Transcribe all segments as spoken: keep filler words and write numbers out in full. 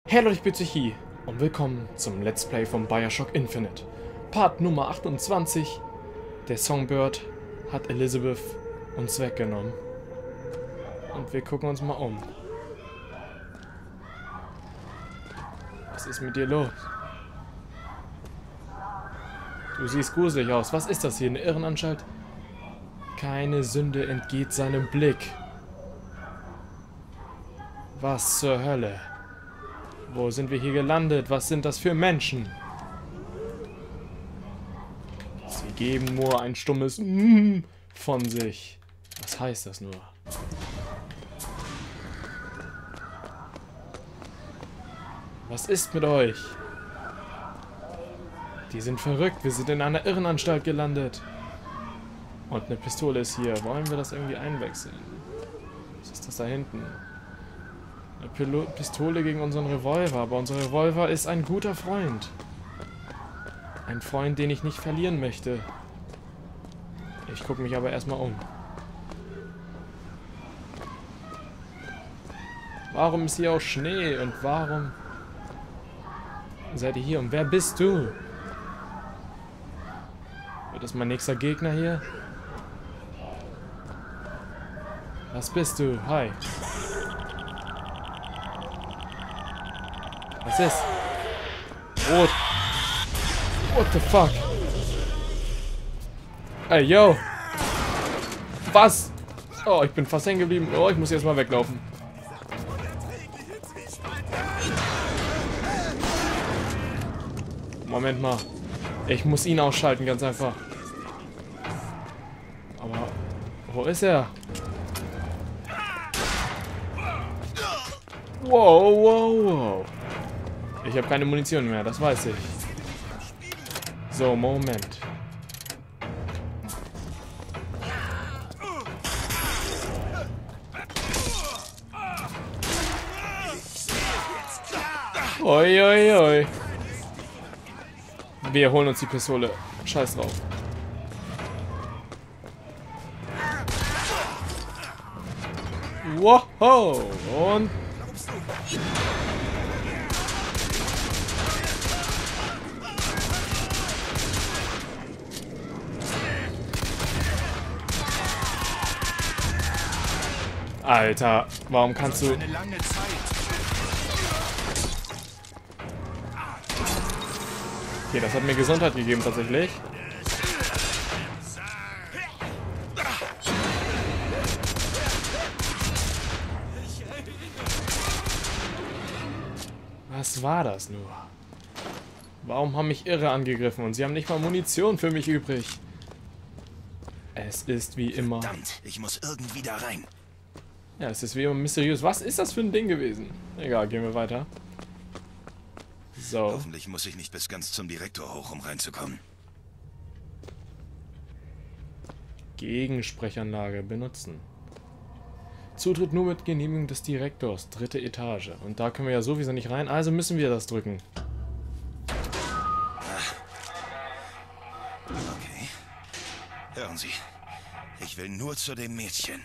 Hey Leute, ich bin Zichi und willkommen zum Let's Play von Bioshock Infinite. Part Nummer achtundzwanzig. Der Songbird hat Elizabeth uns weggenommen. Und wir gucken uns mal um. Was ist mit dir los? Du siehst gruselig aus. Was ist das hier? Eine Irrenanstalt? Keine Sünde entgeht seinem Blick. Was zur Hölle? Wo sind wir hier gelandet? Was sind das für Menschen? Sie geben nur ein stummes Mm von sich. Was heißt das nur? Was ist mit euch? Die sind verrückt. Wir sind in einer Irrenanstalt gelandet. Und eine Pistole ist hier. Wollen wir das irgendwie einwechseln? Was ist das da hinten? Eine Pilo Pistole gegen unseren Revolver. Aber unser Revolver ist ein guter Freund. Ein Freund, den ich nicht verlieren möchte. Ich gucke mich aber erstmal um. Warum ist hier auch Schnee? Und warum seid ihr hier? Und wer bist du? Wird das mein nächster Gegner hier? Was bist du? Hi. Was ist? Rot. What the fuck? Ey, yo. Was? Oh, ich bin fast hängen geblieben. Oh, ich muss jetzt mal weglaufen. Moment mal. Ich muss ihn ausschalten, ganz einfach. Aber wo ist er? Wow, wow, wow. Ich habe keine Munition mehr, das weiß ich. So, Moment. Oi, oi, oi. Wir holen uns die Pistole. Scheiß drauf. Wow. Und... Alter, warum kannst du... Okay, das hat mir Gesundheit gegeben tatsächlich. Was war das nur? Warum haben mich Irre angegriffen und sie haben nicht mal Munition für mich übrig? Es ist wie immer... Verdammt, ich muss irgendwie da rein. Ja, es ist wie immer mysteriös. Was ist das für ein Ding gewesen? Egal, gehen wir weiter. So. Hoffentlich muss ich nicht bis ganz zum Direktor hoch, um reinzukommen. Gegensprechanlage benutzen. Zutritt nur mit Genehmigung des Direktors. Dritte Etage. Und da können wir ja sowieso nicht rein, also müssen wir das drücken. Okay. Hören Sie. Ich will nur zu dem Mädchen.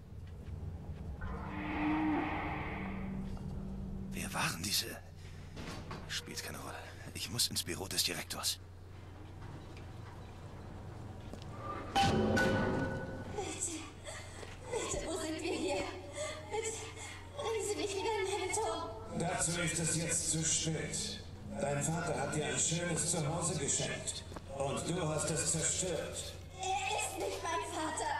Wer waren diese... Spielt keine Rolle. Ich muss ins Büro des Direktors. Bitte, bitte, wo sind wir hier? Bitte, bringen Sie mich wieder in meine Tor. Dazu ist es jetzt zu spät. Dein Vater hat dir ein schönes Zuhause geschenkt. Und du hast es zerstört. Er ist nicht mein Vater.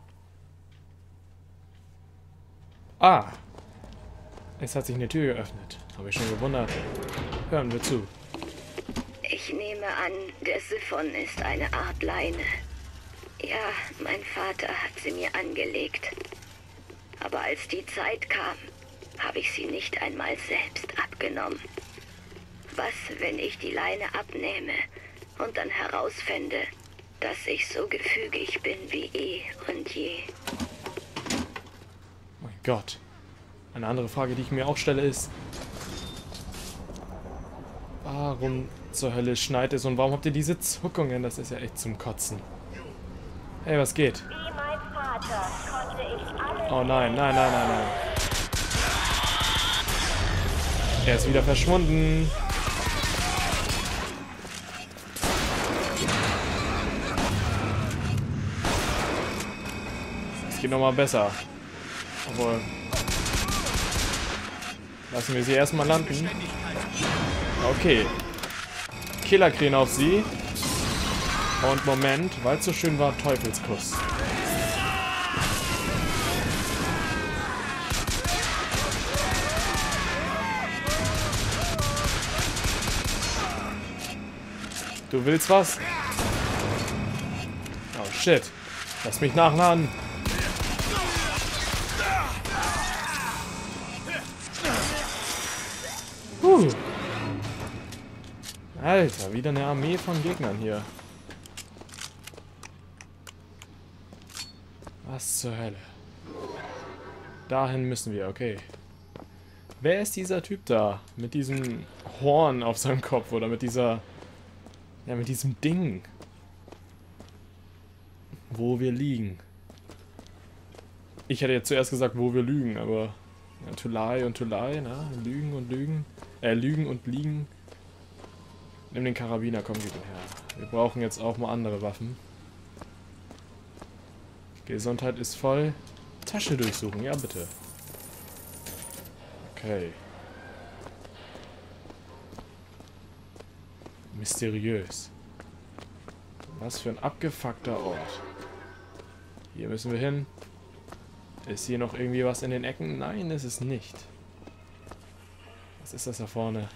Ah. Es hat sich eine Tür geöffnet. Habe ich schon gewundert. Hören wir zu. Ich nehme an, der Siphon ist eine Art Leine. Ja, mein Vater hat sie mir angelegt. Aber als die Zeit kam, habe ich sie nicht einmal selbst abgenommen. Was, wenn ich die Leine abnehme und dann herausfände, dass ich so gefügig bin wie eh und je? Mein Gott. Eine andere Frage, die ich mir auch stelle, ist... Warum zur Hölle schneit es und warum habt ihr diese Zuckungen? Das ist ja echt zum Kotzen. Hey, was geht? Wie mein Vater konnte ich alle... Oh nein, nein, nein, nein, nein. Er ist wieder verschwunden. Es geht nochmal besser. Obwohl. Lassen wir sie erstmal landen. Okay. Killerkräne auf sie. Und Moment, weil es so schön war, Teufelskuss. Du willst was? Oh shit. Lass mich nachladen. Puh. Alter, wieder eine Armee von Gegnern hier. Was zur Hölle? Dahin müssen wir, okay. Wer ist dieser Typ da? Mit diesem Horn auf seinem Kopf oder mit dieser... Ja, mit diesem Ding. Wo wir liegen. Ich hätte jetzt zuerst gesagt, wo wir lügen, aber... Ja, Tulai und Tulai, ne? Lügen und Lügen. Äh, Lügen und Liegen. Nimm den Karabiner, komm, gib ihn her. Wir brauchen jetzt auch mal andere Waffen. Gesundheit ist voll. Tasche durchsuchen, ja bitte. Okay. Mysteriös. Was für ein abgefuckter Ort. Hier müssen wir hin. Ist hier noch irgendwie was in den Ecken? Nein, ist es nicht. Was ist das da vorne?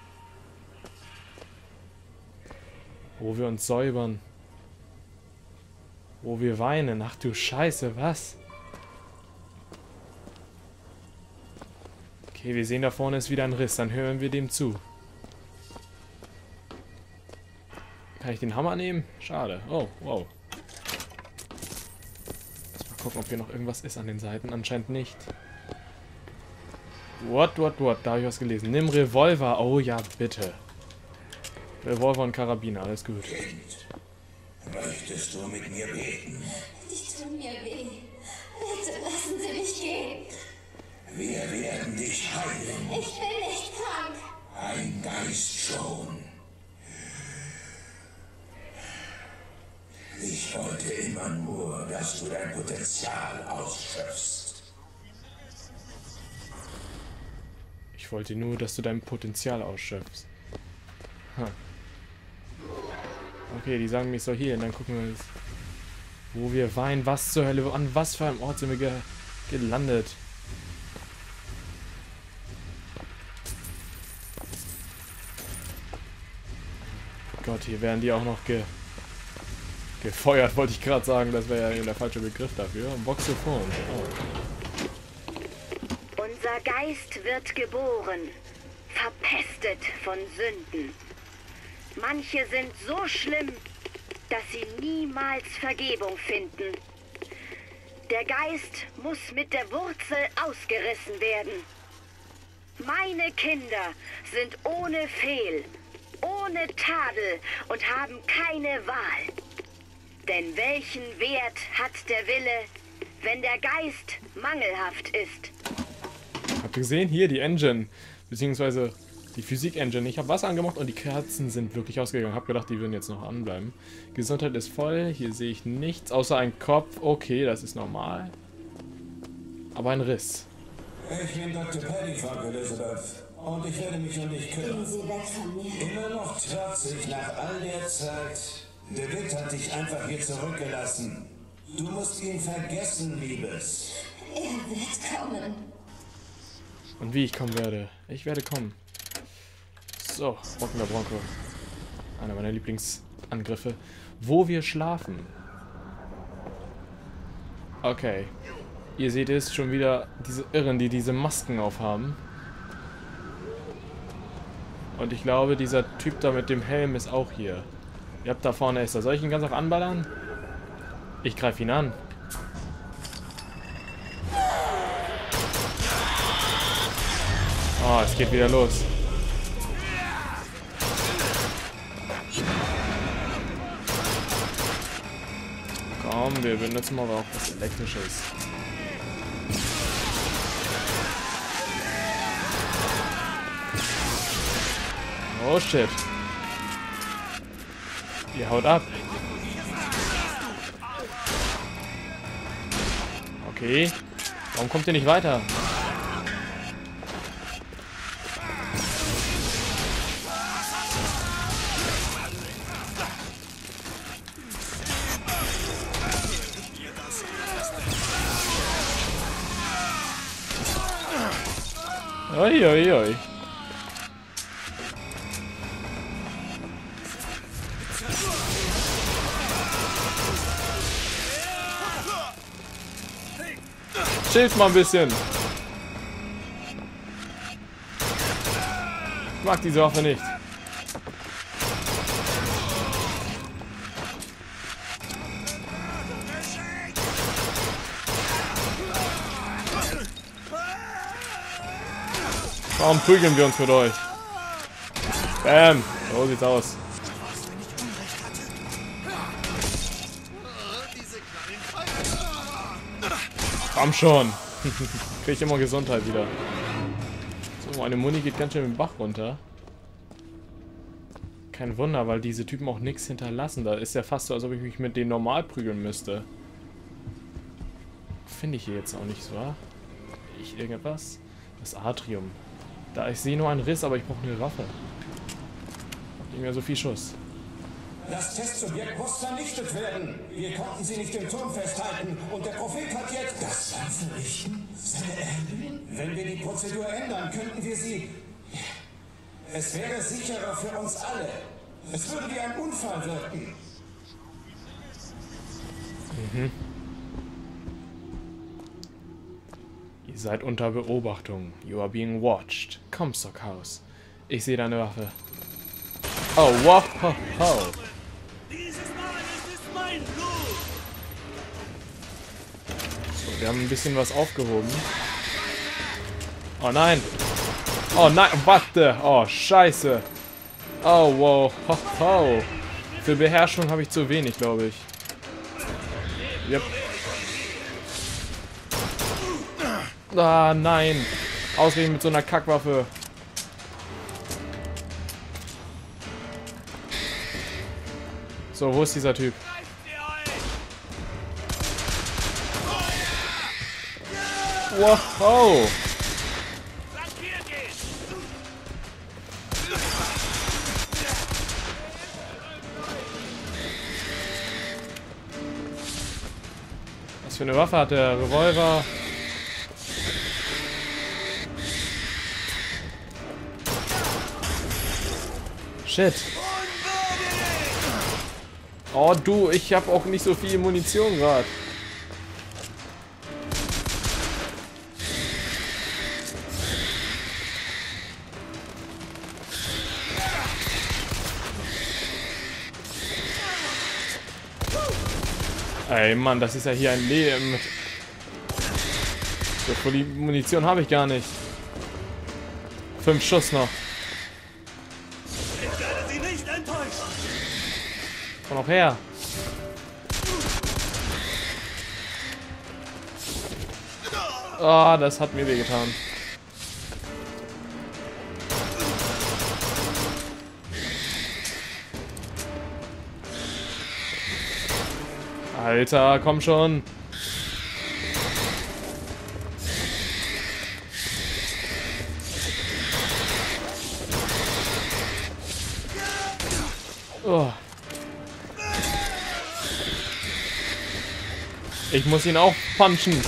Wo wir uns säubern. Wo wir weinen. Ach du Scheiße, was? Okay, wir sehen da vorne ist wieder ein Riss. Dann hören wir dem zu. Kann ich den Hammer nehmen? Schade. Oh, wow. Mal gucken, ob hier noch irgendwas ist an den Seiten. Anscheinend nicht. What, what, what? Da habe ich was gelesen. Nimm Revolver. Oh ja, bitte. Revolver und Karabiner. Alles gut. Kind, möchtest du mit mir beten? Die tun mir weh. Bitte lassen Sie mich gehen. Wir werden dich heilen. Ich bin nicht krank. Ein Geist schon. Ich wollte immer nur, dass du dein Potenzial ausschöpfst. Ich wollte nur, dass du dein Potenzial ausschöpfst. Huh. Okay, die sagen mir, ich soll hier hin. Dann gucken wir jetzt, wo wir weinen. Was zur Hölle? An was für einem Ort sind wir ge gelandet? Gott, hier werden die auch noch ge gefeuert, wollte ich gerade sagen. Das wäre ja der falsche Begriff dafür. Voxophon. Oh. Unser Geist wird geboren, verpestet von Sünden. Manche sind so schlimm, dass sie niemals Vergebung finden. Der Geist muss mit der Wurzel ausgerissen werden. Meine Kinder sind ohne Fehl, ohne Tadel und haben keine Wahl. Denn welchen Wert hat der Wille, wenn der Geist mangelhaft ist? Habt ihr gesehen? Hier die Engine, beziehungsweise die Physik-Engine. Ich habe Wasser angemacht und die Kerzen sind wirklich ausgegangen. Hab gedacht, die würden jetzt noch anbleiben. Gesundheit ist voll. Hier sehe ich nichts, außer ein Kopf. Okay, das ist normal. Aber ein Riss. Ich bin Doktor Paddyfuck, Elizabeth. Und ich werde mich um dich Gehen kümmern. Sie weg von mir. Immer noch trotzig nach all der Zeit. David hat dich einfach hier zurückgelassen. Du musst ihn vergessen, Liebes. Er wird kommen. Und wie ich kommen werde. Ich werde kommen. So, Rockender Bronco. Einer meiner Lieblingsangriffe. Wo wir schlafen. Okay. Ihr seht es, schon wieder diese Irren, die diese Masken aufhaben. Und ich glaube, dieser Typ da mit dem Helm ist auch hier. Ihr habt da vorne ist er. Soll ich ihn ganz auch anballern? Ich greife ihn an. Oh, es geht wieder los. Komm, wir benutzen mal auch was Elektrisches. Oh shit. Ihr haut ab. Okay. Warum kommt ihr nicht weiter? Oi, oi, oi. Chillt mal ein bisschen. Ich mag diese Waffe nicht. Warum prügeln wir uns mit euch? Bam! So sieht's aus. Komm schon! Krieg ich immer Gesundheit wieder. So, meine Muni geht ganz schön den Bach runter. Kein Wunder, weil diese Typen auch nichts hinterlassen. Da ist ja fast so, als ob ich mich mit denen normal prügeln müsste. Finde ich hier jetzt auch nicht so, wa? Ich irgendetwas? Das Atrium. Da, ich sehe nur einen Riss, aber ich brauche eine Waffe. Nicht mehr so viel Schuss. Das Testsubjekt muss vernichtet werden. Wir konnten sie nicht im Turm festhalten und der Prophet hat jetzt... Das Land verrichten? Seine Erben? Wenn wir die Prozedur ändern, könnten wir sie... Es wäre sicherer für uns alle. Es würde wie ein Unfall wirken. Mhm. Ihr seid unter Beobachtung. You are being watched. Komm, Stockhaus. Ich sehe deine Waffe. Oh, wow. Ho, ho. So, wir haben ein bisschen was aufgehoben. Oh nein. Oh nein, warte. Oh, scheiße. Oh, wow. Ho, ho. Für Beherrschung habe ich zu wenig, glaube ich. Yep. Ah, nein. Ausgerechnet mit so einer Kackwaffe. So, wo ist dieser Typ? Wow. Was für eine Waffe hat der? Revolver? Shit. Oh du, ich habe auch nicht so viel Munition gerade. Ey Mann, das ist ja hier ein Leben. So viel Munition habe ich gar nicht. Fünf Schuss noch. Komm noch her. Ah, oh, das hat mir wehgetan. Alter, komm schon. Oh. Ich muss ihn auch punchen.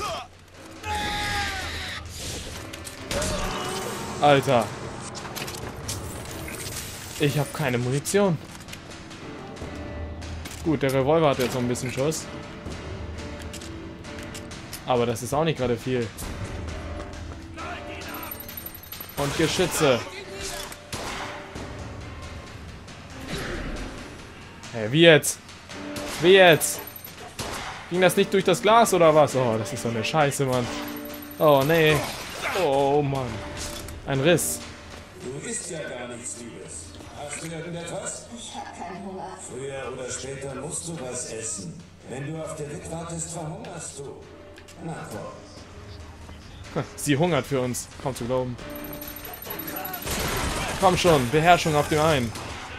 Alter. Ich habe keine Munition. Gut, der Revolver hat jetzt noch ein bisschen Schuss. Aber das ist auch nicht gerade viel. Und Geschütze. Hey, wie jetzt? Wie jetzt? Ging das nicht durch das Glas oder was? Oh, das ist so eine Scheiße, Mann. Oh, nee. Oh, Mann. Ein Riss. Du isst ja gar nichts, Liebes. Hast du irgendetwas? Ich habe keinen Hunger. Früher oder später musst du was essen. Wenn du auf der Wit wartest, verhungerst du. Na komm. Sie hungert für uns. Kaum zu glauben. Komm schon, Beherrschung auf dem einen.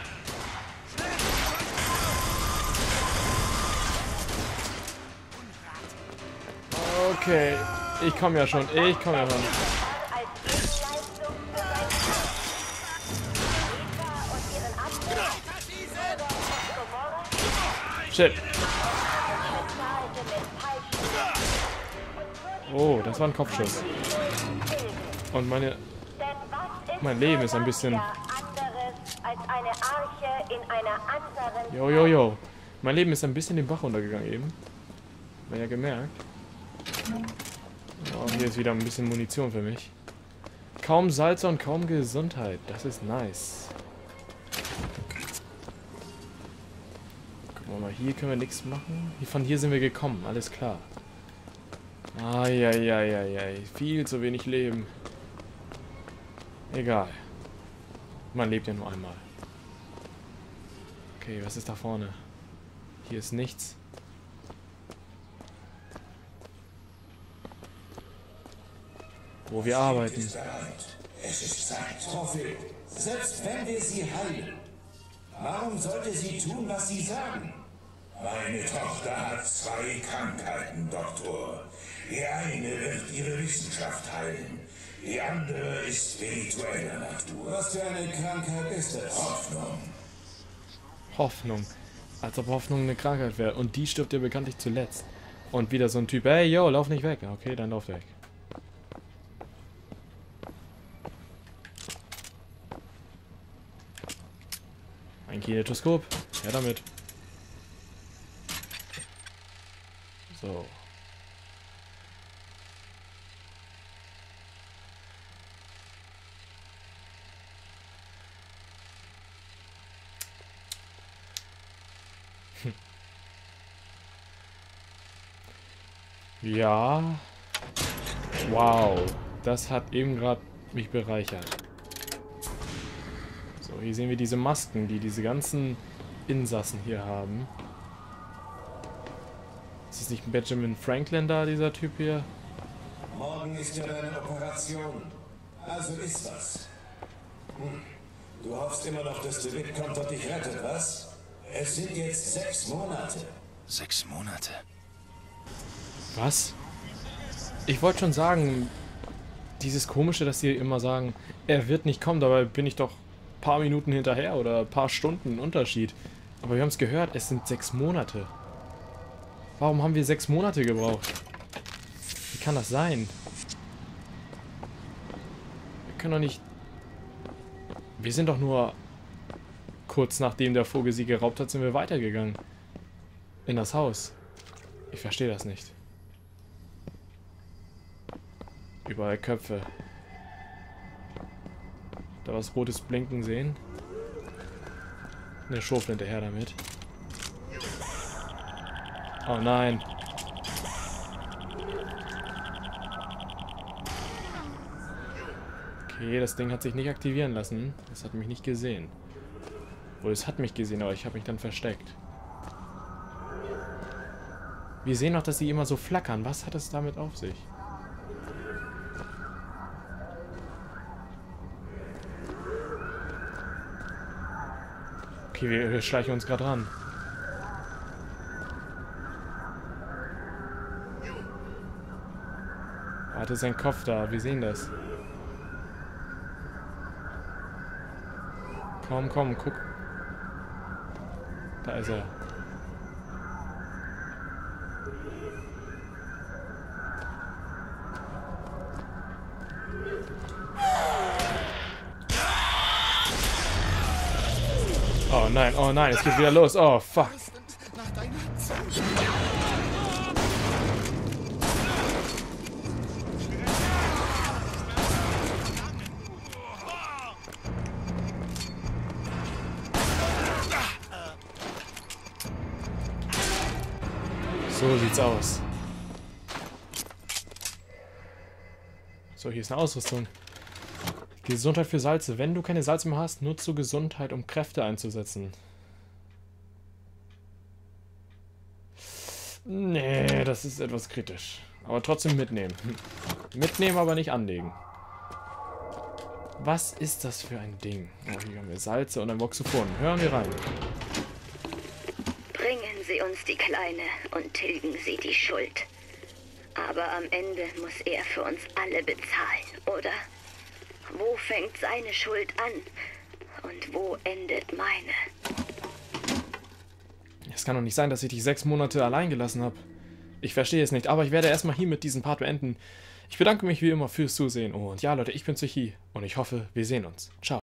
Okay, ich komme ja schon, ich komme ja schon. Shit. Oh, das war ein Kopfschuss. Und meine... Mein Leben ist ein bisschen... Jo, jo, jo. Mein Leben ist ein bisschen den Bach runtergegangen eben. War ja gemerkt. Oh, hier ist wieder ein bisschen Munition für mich. Kaum Salz und kaum Gesundheit. Das ist nice. Gucken wir mal, hier können wir nichts machen. Von hier sind wir gekommen, alles klar. Eieieiei, viel zu wenig Leben. Egal. Man lebt ja nur einmal. Okay, was ist da vorne? Hier ist nichts. Wo wir arbeiten. Es ist Zeit. Prophet, selbst wenn wir sie heilen, warum sollte sie tun, was sie sagen? Meine Tochter hat zwei Krankheiten, Doktor. Die eine wird ihre Wissenschaft heilen. Die andere ist spiritueller Natur. Was für eine Krankheit ist es? Hoffnung. Hoffnung. Als ob Hoffnung eine Krankheit wäre. Und die stirbt ja bekanntlich zuletzt. Und wieder so ein Typ. Hey, yo, lauf nicht weg. Okay, dann lauf weg. Ein Kinetoskop. Ja, damit. So. Hm. Ja. Wow. Das hat eben gerade mich bereichert. So, hier sehen wir diese Masken, die diese ganzen Insassen hier haben. Ist das nicht Benjamin Franklin da, dieser Typ hier? Morgen ist ja deine Operation. Also ist das. Hm. Du hoffst immer noch, dass der Witt kommt und dich rettet, was? Es sind jetzt sechs Monate. Sechs Monate? Was? Ich wollte schon sagen, dieses Komische, dass sie immer sagen, er wird nicht kommen, dabei bin ich doch ein paar Minuten hinterher oder ein paar Stunden Unterschied. Aber wir haben es gehört, es sind sechs Monate. Warum haben wir sechs Monate gebraucht? Wie kann das sein? Wir können doch nicht... Wir sind doch nur... Kurz nachdem der Vogel sie geraubt hat, sind wir weitergegangen. In das Haus. Ich verstehe das nicht. Überall Köpfe. Da was rotes Blinken sehen. Eine Schrotflinte her damit. Oh nein. Okay, das Ding hat sich nicht aktivieren lassen. Das hat mich nicht gesehen. Wohl, es hat mich gesehen, aber ich habe mich dann versteckt. Wir sehen noch, dass sie immer so flackern. Was hat es damit auf sich? Okay, wir, wir schleichen uns gerade ran. Warte, sein Kopf da. Wir sehen das. Komm, komm, guck. Da ist er. Oh nein, oh nein, es geht wieder los. Oh, fuck. So sieht's aus. So, hier ist eine Ausrüstung. Gesundheit für Salze. Wenn du keine Salze mehr hast, nutzt du Gesundheit, um Kräfte einzusetzen. Nee, das ist etwas kritisch. Aber trotzdem mitnehmen. Mitnehmen, aber nicht anlegen. Was ist das für ein Ding? Oh, hier haben wir Salze und ein Voxophon. Hören wir rein. Bringen Sie uns die Kleine und tilgen Sie die Schuld. Aber am Ende muss er für uns alle bezahlen, oder? Wo fängt seine Schuld an und wo endet meine? Es kann doch nicht sein, dass ich dich sechs Monate allein gelassen habe. Ich verstehe es nicht, aber ich werde erstmal hier mit diesem Part beenden. Ich bedanke mich wie immer fürs Zusehen und ja Leute, ich bin Psychi und ich hoffe, wir sehen uns. Ciao.